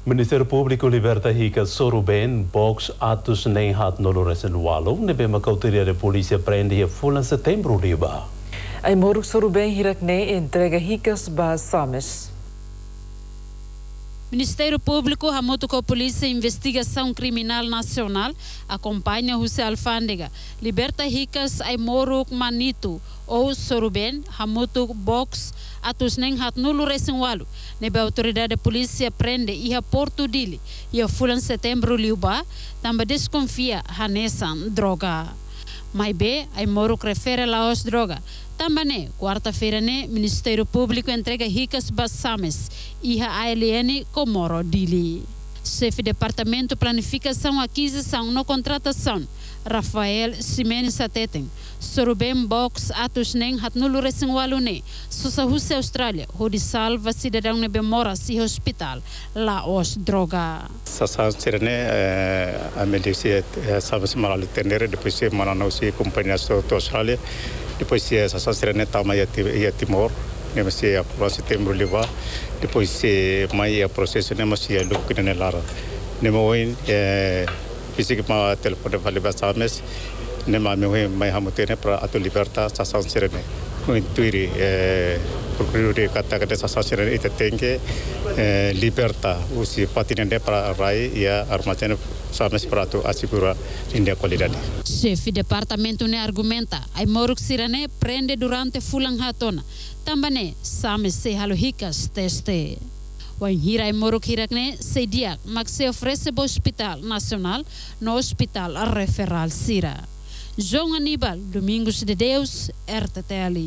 Ministério Público liberta Rica Sorubén, box atos nem hat no Lorenzo nebe macauteria de polícia prende a fulan setembro liba. Ai moruk Sorubén hirakne entrega Ricas ba Sames. Ministério Público, junto com a Polícia de Investigação Criminal Nacional, acompanha José Alfândega, liberta Ricas ai moruk Manito ou Sorubén, junto box atos nem hat nulo resenwalo. Nebe a autoridade de polícia prende e a Porto Dili e a fulan setembro liuba, também desconfia hanesan droga. Mas bem, ai moruk refere lá aos droga. Também, quarta-feira, Ministério Público entrega Ricas Bassames e a ALN Comoro Dili. Chefe de Departamento Planificação e Aquisição na Contratação, Rafael Ximenes Sateten, Sorubén Box atos nem hat nulo resenwalune, Susa Rússia Austrália, onde salva cidadão nebe mora si hospital, lá os droga. Sasa sirene a medicina sabe se mal atender depois se manano se companhia da Austrália, depois se sasa sirene tama ia Timor, nem se a setembro liva, depois se mai a processo nem se a look nem lara. Nem moin fisik ma telefone vale basames nem mai hamutene para atu liberta sasa sirene. Intuiri procurare kata sasa sirene ite tenge liberta usi patinende para rai ia armazém sames para tu assegura linda qualidade. Chefe de departamento ne argumenta ai moruk sirene prende durante fulang hatona. Também sames se halo Ricas teste. O hira ai moruk hirakne se dia mas se oferece bo hospital nacional no hospital referral Sira. João Aníbal, Domingos de Deus, RTTL.